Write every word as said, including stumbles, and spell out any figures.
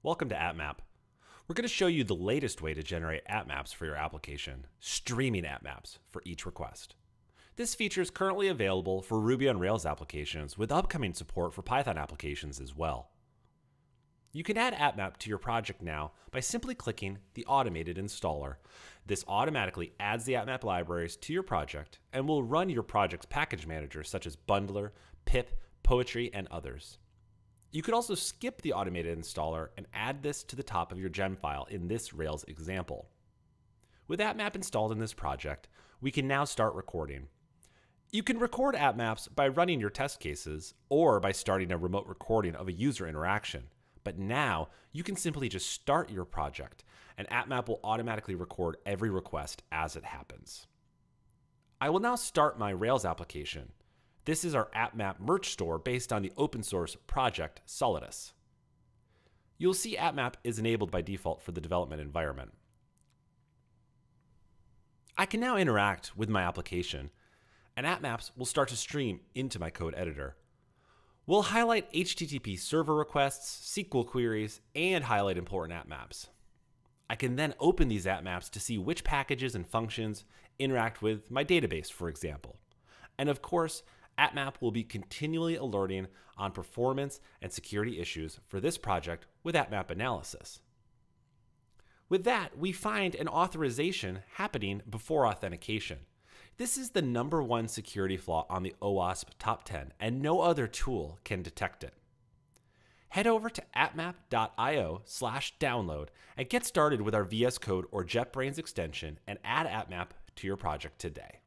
Welcome to AppMap. We're going to show you the latest way to generate AppMaps for your application, streaming AppMaps for each request. This feature is currently available for Ruby on Rails applications with upcoming support for Python applications as well. You can add AppMap to your project now by simply clicking the Automated Installer. This automatically adds the AppMap libraries to your project and will run your project's package managers such as Bundler, Pip, Poetry, and others. You could also skip the automated installer and add this to the top of your Gemfile in this Rails example. With AppMap installed in this project, we can now start recording. You can record AppMaps by running your test cases or by starting a remote recording of a user interaction. But now you can simply just start your project and AppMap will automatically record every request as it happens. I will now start my Rails application. This is our AppMap merch store based on the open source project Solidus. You'll see AppMap is enabled by default for the development environment. I can now interact with my application, and AppMaps will start to stream into my code editor. We'll highlight H T T P server requests, S Q L queries, and highlight important AppMaps. I can then open these AppMaps to see which packages and functions interact with my database, for example. And of course, AppMap will be continually alerting on performance and security issues for this project with AppMap analysis. With that, we find an authorization happening before authentication. This is the number one security flaw on the OWASP top ten, and no other tool can detect it. Head over to appmap dot i o slash download and get started with our V S Code or JetBrains extension and add AppMap to your project today.